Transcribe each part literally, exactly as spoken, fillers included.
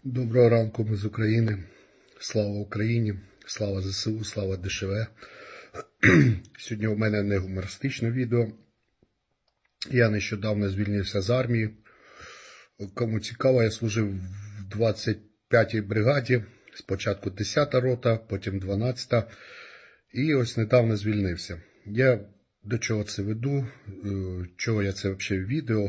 Доброго ранку, ми з України. Слава Україні, слава ЗСУ, слава ДШВ. Сьогодні у мене не гумористичне відео. Я нещодавно звільнився з армії. Кому цікаво, я служив в двадцять п'ятій бригаді. Спочатку десята рота, потім дванадцята. І ось недавно звільнився. Я до чого це веду, чого я це взагалі відео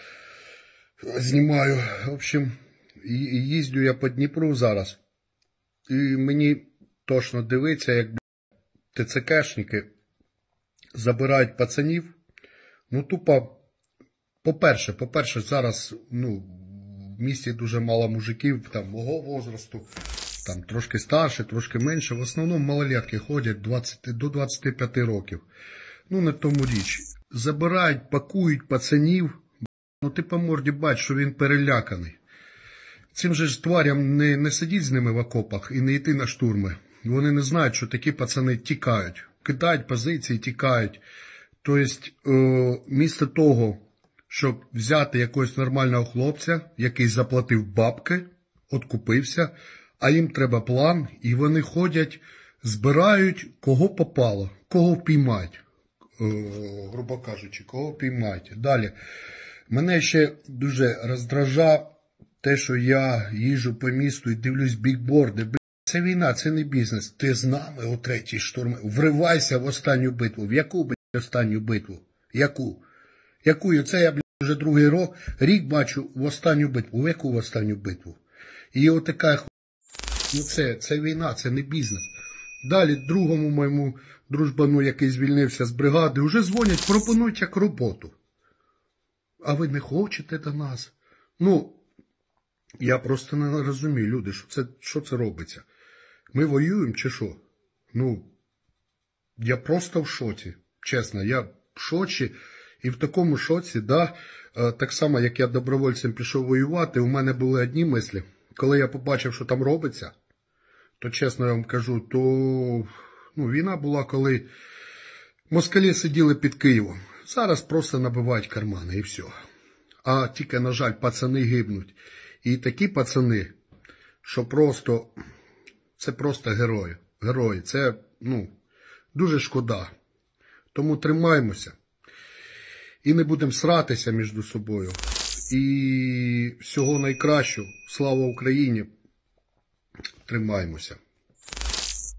знімаю. В общем, їздю я по Дніпру зараз. І мені точно дивиться, як ТЦКшники забирають пацанів. Ну, тупо, по-перше, по-перше, зараз, ну, в місті дуже мало мужиків, там, мого возрасту, там, трошки старше, трошки менше. В основному малолетки ходять двадцять, до двадцяти п'яти років. Ну, на тому річ. Забирають, пакують пацанів. Ну, ти по морді бач, що він переляканий. Цим же ж тварям не, не сидіть з ними в окопах і не йти на штурми. Вони не знають, що такі пацани тікають. Кидають позиції, тікають. Тобто, е, місто того, щоб взяти якогось нормального хлопця, який заплатив бабки, откупився, а їм треба план, і вони ходять, збирають, кого попало, кого впіймають, е, грубо кажучи, кого впіймають. Далі, мене ще дуже роздражає те, що я їжджу по місту і дивлюсь бікборди. Бля, це війна, це не бізнес. Ти з нами у третій штурмі. Вривайся в останню битву. В яку, бля, останню битву? Яку? Яку? Це я, бля, вже другий рок, рік бачу в останню битву. В яку в останню битву? І отака ху... Ну це, це війна, це не бізнес. Далі другому моєму дружбану, який звільнився з бригади, вже дзвонять, пропонують як роботу. А ви не хочете до нас? Ну, я просто не розумію, люди, що це, що це робиться. Ми воюємо чи що? Ну, я просто в шоці, чесно, я в шоці. І в такому шоці, да, так само, як я добровольцем пішов воювати, у мене були одні мислі. Коли я побачив, що там робиться, то, чесно я вам кажу, то ну, війна була, коли москалі сиділи під Києвом. Зараз просто набивають кармани і все. А тільки, на жаль, пацани гибнуть. І такі пацани, що просто, це просто герої. Герої, це, ну, дуже шкода. Тому тримаємося. І не будемо сратися між собою. І всього найкращого. Слава Україні. Тримаємося.